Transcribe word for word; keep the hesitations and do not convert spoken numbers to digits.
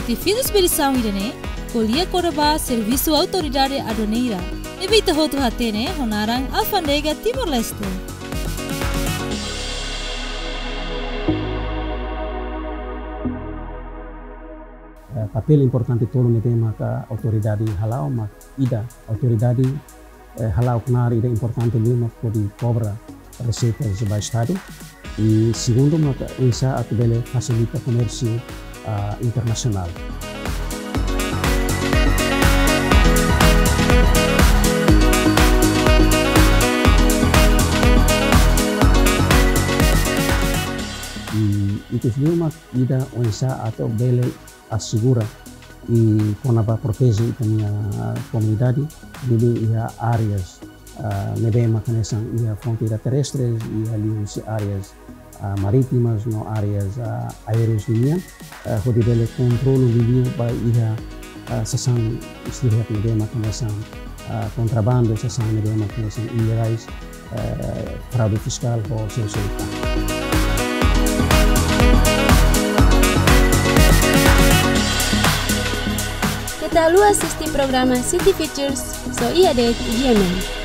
Defesa Expedição Irene, Colia Cordoba, Serviço Autoridade Aduaneira. Evita hotu hatene, honarang Alfândega Timor-Leste. Papel importante tolo ne tema ka autoridade halau mak ida autoridade eh, halau knar ida importante lima pode cobra receitas do estado e segundo mak insa atbele facilita comércio uh, internacional. E itu lima ida insa atau bele assegura e quando vai proteger a minha comunidade de ia áreas uh, nebema conexão ia fronteira terrestres e ali as áreas uh, marítimas no áreas uh, aéreas linha uh, onde ele controle linha vai ia uh, sessão estilo nebema conexão uh, contrabando sessão nebema conexão ilegais uh, fraude fiscal ou seguridade. Kita lu assistir programa City Features so ia de Yemen.